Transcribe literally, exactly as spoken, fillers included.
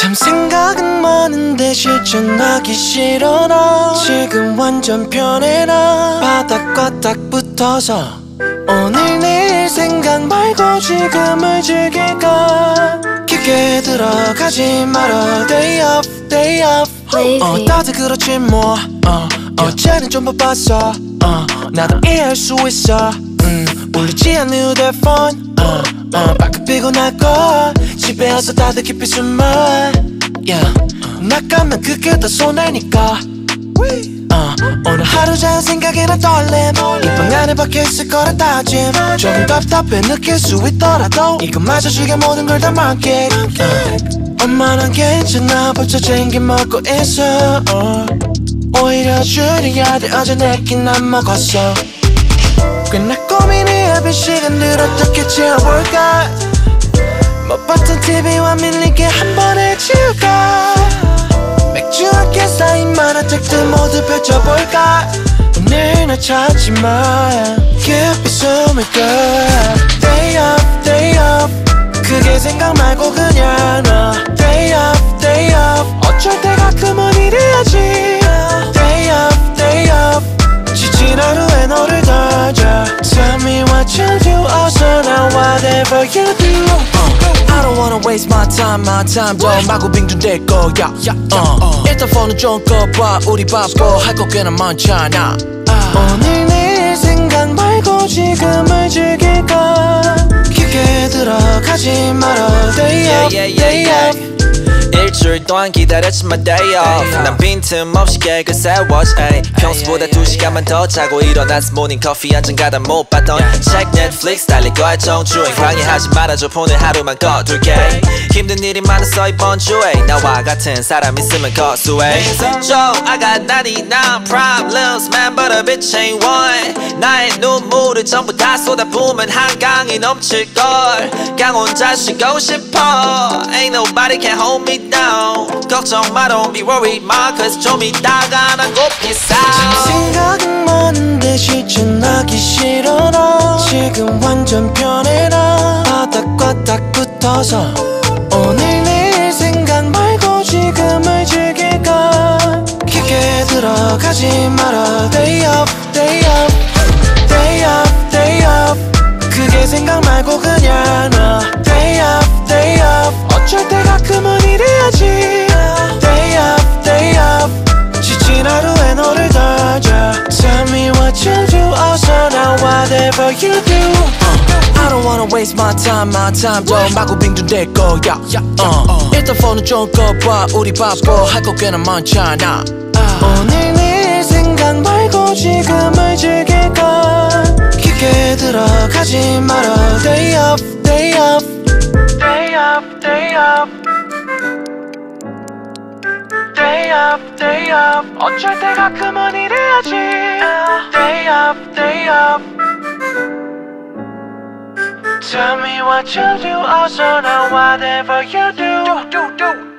참 생각은 많은데 실천하기 싫어 나 지금 완전 편해 나 바닥과 딱 붙어서 오늘 내일 생각 말고 지금을 즐길까 깊게 들어가지 말아 Day off, day off 어, 다들 그렇지 뭐 어, 어제는 좀 바빴어 어, 나도 이해할 수 있어 음, 울리지 않는 휴대폰 어, 어, 밖에 피곤하고 집에 와서 다들 깊이 숨어 yeah. 나가면 그게 더 손해니까 어, 오늘 하루 자연 생각이나 떨림 이 방 안에 박혀있을 거라 다짐 조금 답답해 느낄 수 있더라도 이것마저 지게 모든 걸 다 맡게 어, 엄마는 괜찮아 벌써 챙겨 먹고 있어 어, 오히려 줄여야 돼 어제 내긴 안 먹었어 꽤나 고민해 빈 시간들 어떻게 채워볼까 못 봤던 티비와 밀리게 한 번에 치울까 맥주 함께 쌓인 만화책들 모두 펼쳐볼까 오늘 날 찾지 마 깊이 숨을 까 Day off, day off 크게 생각 말고 그냥 너 Day off, day off 어쩔 때 가끔은 이래야지 Day off, day off 지친 하루에 너를 던져 Tell me what you do 어서 나 whatever you do I don't wanna waste my time, my time 더 마구 빙준될 거야 uh. 일단 폰은 좀 꺼봐 우리 바빠 할 거 꽤나 많잖아 오늘 내일 생각 말고 지금을 즐길까 깊게 들어가지 말아 Day off, day off 일주일 동안 기다렸지만 day off 난 빈틈없이 계획을 세워져 평소보다 두 시간만 더 자고 일어나서 모닝 커피 한 잔 가다 못 봤던 책 넷플릭스 달릴 거야 정주행 방해하지 말아줘 폰을 하루만 꺼둘게 힘든 일이 많았어 이번 주에 나와 같은 사람 있으면 거수해 Joe, I got ninety-nine problems man but a bitch ain't one 나의 눈물을 전부 다 쏟아부으면 한강이 넘칠걸 그냥 혼자 쉬고 싶어 Ain't nobody can hold me down 걱정 마 don't be worried ma cause 좀 이따가 난 곧 peace out 생각은 많은데 실천하기 싫어 나 지금 완전 편해 나 바닥과 딱 붙어서 오늘 내일 생각 말고 지금을 즐길까 깊게 들어가지 말아 Day off, day off Day off, day off 크게 생각 말고 그냥 너 Day off, day off 어쩔 때 가끔은 이래야지 Day off, day off 지친 하루에 너를 던져 Tell me what you do 어서 나 whatever you do uh, I don't wanna waste my time, my time 더 마구 빙준될 거야 uh, 일단 폰은 좀 꺼봐 우리 바빠 할 거 꽤나 많잖아 오늘 내일 생각 말고 지금을 즐길까 깊게 들어가지 말아 Day off, day off Day off, day off Day off, day off 어쩔 때 가끔은 이래야지 Day off, day off Tell me what you do 어서 나 whatever you do, do, do, do.